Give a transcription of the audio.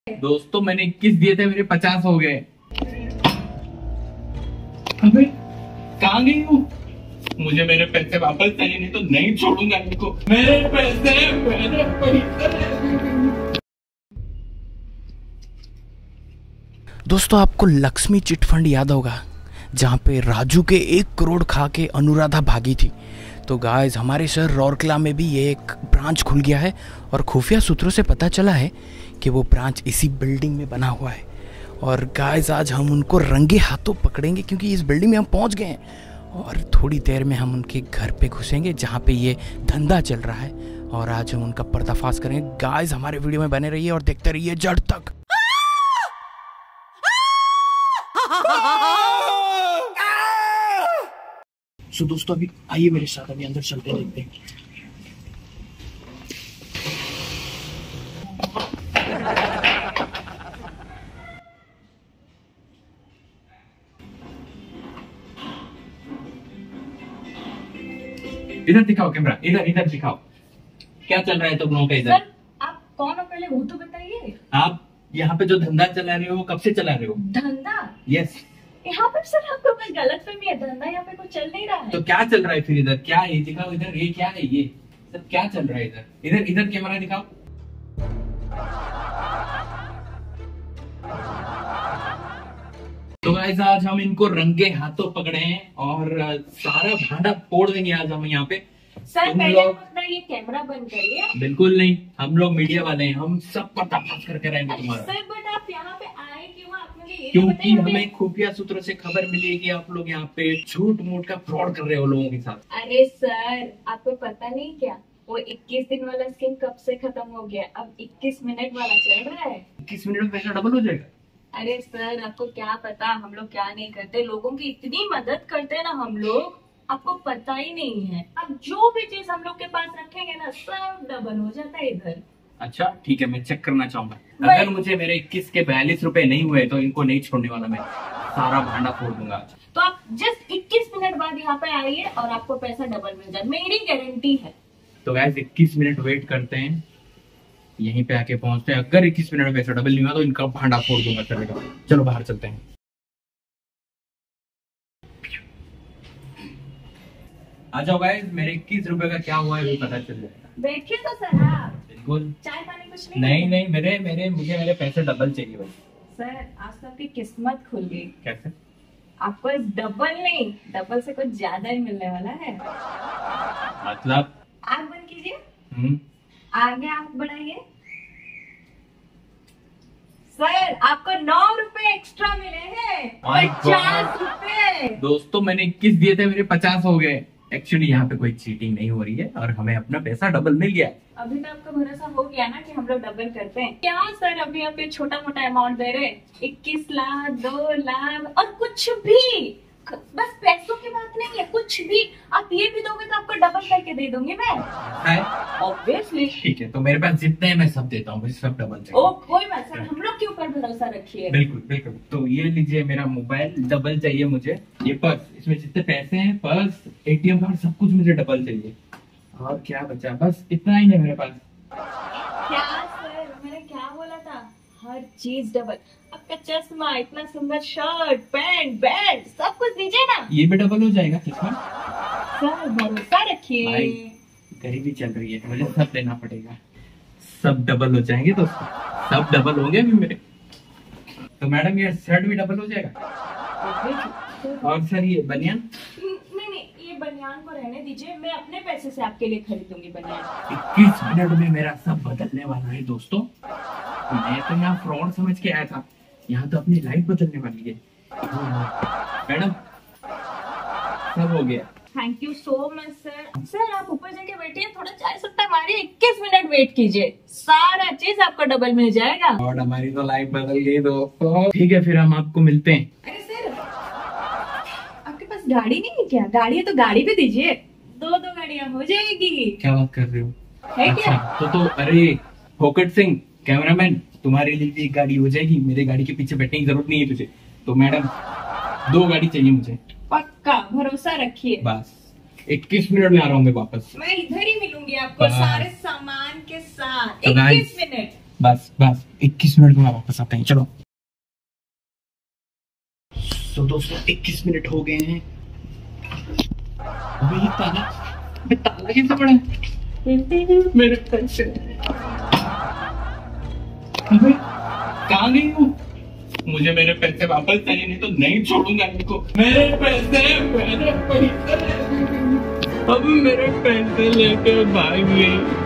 दोस्तों मैंने 21 दिए थे, मेरे 50 हो गए। अबे कहाँ गई हूँ? मुझे मेरे पैसे वापस चाहिए, नहीं तो नहीं छोड़ूंगा इनको। मेरे पैसे। दोस्तों आपको लक्ष्मी चिट फंड याद होगा, जहाँ पे राजू के 1 करोड़ खा के अनुराधा भागी थी। तो गाइस हमारे शहर रौरकला में भी ये एक ब्रांच खुल गया है और खुफिया सूत्रों से पता चला है कि वो ब्रांच इसी बिल्डिंग में बना हुआ है। और गाइस आज हम उनको रंगे हाथों पकड़ेंगे, क्योंकि इस बिल्डिंग में हम पहुंच गए हैं और थोड़ी देर में हम उनके घर पे घुसेंगे जहाँ पे ये धंधा चल रहा है, और आज हम उनका पर्दाफाश करेंगे। गाइस हमारे वीडियो में बने रहिए और देखते रहिए जड़ तक। सो दोस्तों अभी आइए मेरे साथ, अभी अंदर चलते हैं, देखते हैं। इधर दिखाओ कैमरा, इधर दिखाओ, क्या चल रहा है तुम लोगों का इधर? सर आप कौन हो पहले वो तो बताइए। आप यहाँ पे जो धंधा चला रहे हो, कब से चला रहे हो? धंधा? यस। यहाँ पर सर आपको कुछ गलत फहमी है, धंधा यहाँ पे कुछ चल नहीं रहा है। तो क्या चल रहा है फिर इधर? क्या है दिखाओ इधर, ये क्या है? ये सब क्या चल रहा है इधर? इधर कैमरा दिखाओ। तो गाइस आज हम इनको रंगे हाथों पकड़े हैं और सारा भांडा फोड़ देंगे आज हम यहाँ पे। सर पहले अपना ये कैमरा बंद करिए। बिल्कुल नहीं, हम लोग मीडिया वाले हैं, हम सब पर्दाफाश करके रहेंगे तुम्हारा। सर बट आप यहाँ पे आए क्यों? आप मुझे ये क्योंकि हमें खुफिया सूत्रों से खबर मिली कि आप लोग यहाँ पे झूठ मूठ का फ्रॉड कर रहे हो लोगों के साथ। अरे सर आपको पता नहीं क्या, वो 21 दिन वाला स्कीम कब से खत्म हो गया, अब 21 मिनट वाला चल रहा है। 21 मिनट में पैसा डबल हो जाएगा? अरे सर आपको क्या पता हम लोग क्या नहीं करते, लोगों की इतनी मदद करते हैं ना हम लोग, आपको पता ही नहीं है। अब जो भी चीज हम लोग के पास रखेंगे ना सब डबल हो जाता है इधर। अच्छा ठीक है, मैं चेक करना चाहूंगा। अगर मुझे मेरे 21 के 42 रुपए नहीं हुए तो इनको नहीं छोड़ने वाला, मैं सारा भांडा फोड़ दूंगा। तो आप जस्ट 21 मिनट बाद यहाँ पे आइए और आपको पैसा डबल मिल जाए, मेरी गारंटी है। तो गाइस 21 मिनट वेट करते हैं, यहीं पे आके पहुंचते हैं। अगर 21 मिनट में पैसा डबल नहीं हुआ तो इनका भांडा फोड़ दूंगा। चलेगा, चलो बाहर चलते हैं। आ जाओ गाइस, मेरे 21 रुपए का क्या हुआ है वो पता चल जाएगा। बैठिए तो सर आप। बिल्कुल। चाय पानी कुछ नहीं? नहीं, मुझे मेरे पैसे डबल चाहिए भाई। सर आज तो आपकी किस्मत खुल गई। कैसे? आपको डबल नहीं, डबल से कुछ ज्यादा ही मिलने वाला है। मतलब? आग बंद कीजिए, आगे आग बढ़ाइए। सर आपको 9 रुपए एक्स्ट्रा मिले हैं, 50 रुपए। दोस्तों मैंने 21 दिए थे, मेरे 50 हो गए। एक्चुअली यहाँ पे कोई चीटिंग नहीं हो रही है और हमें अपना पैसा डबल मिल गया। अभी तो आपको भरोसा हो गया ना कि हम लोग डबल करते हैं। क्या सर अभी आप ये छोटा मोटा अमाउंट दे रहे हैं, 21 लाख 2 लाख और कुछ भी, बस पैसों की बात नहीं है, कुछ भी आप ये भी दोगे तो आपको डबल करके दे दूंगी मैं। ऑब्वियसली। ठीक है, तो मेरे पास जितने हैं मैं सब देता हूँ, सब डबल चाहिए। ओ कोई बात सर, हम लोग के ऊपर भरोसा रखिए। बिल्कुल बिल्कुल। तो ये लीजिए मेरा मोबाइल, डबल चाहिए मुझे। ये पर्स, इसमें जितने पैसे हैं, पर्स, ATM कार्ड, सब कुछ मुझे डबल चाहिए। और क्या बचा? बस इतना ही है मेरे पास। क्या सर मैंने क्या बोला था? हर चीज डबल। आपका चश्मा, इतना सुंदर शर्ट, पैंट, बेल्ट, सब कुछ दीजिए ना। ये भी डबल हो जाएगा चश्मा? सर भरोसा रखिए। गरीबी चल रही है, मुझे सब लेना पड़ेगा। सब डबल हो जाएंगे तो सब डबल होंगे अभी मेरे। तो मैडम ये शर्ट भी डबल हो जाएगा? और सर ये बनियान? नहीं, ये बनियान को रहने दीजिए, मैं अपने पैसे से आपके लिए खरीदूंगी बनियान। 21 मिनट में मेरा सब बदलने वाला है दोस्तों। मैं तो यहाँ फ्रॉड समझ के आया था, यहाँ तो अपनी लाइफ बदलने वाली है। मैडम सब हो गया। Thank you so much sir. Sir आप ऊपर जाके बैठिए, थोड़ा चाय सुट्टा मारिए, 21 मिनट वेट कीजिए, सारा चीज आपको डबल मिल जाएगा। और हमारी तो लाइफ बदल गई दोस्तों। ठीक है फिर हम आपको मिलते हैं। अरे सर आपके पास गाड़ी नहीं है क्या? गाड़ी है तो गाड़ी भी दीजिए, 2 गाड़ियाँ हो जाएगी। क्या बात कर रहे हो? है क्या? तो अरे फोकट सिंह कैमरामैन, तुम्हारे लिए भी एक गाड़ी हो जाएगी, मेरे गाड़ी के पीछे बैठने की जरूरत नहीं है तुझे। तो मैडम 2 गाड़ी चाहिए मुझे। पक्का भरोसा रखिए। बस 21 मिनट में आ रहा हूँ मैं वापस। मैं इधर ही मिलूंगी आपको सारे सामान के साथ। तो 21 मिनट। बस 21 मिनट में वापस आते हैं, चलो। तो दोस्तों 21 मिनट हो गए हैं। अबे ये ताला कैसे पड़ा है? मेरे पैसे अबे कहाँ गई हूँ? मुझे मेरे पैसे वापस चाहिए, नहीं तो नहीं छोड़ूंगा इनको। मेरे पैसे अब मेरे पैसे लेके भाग गई।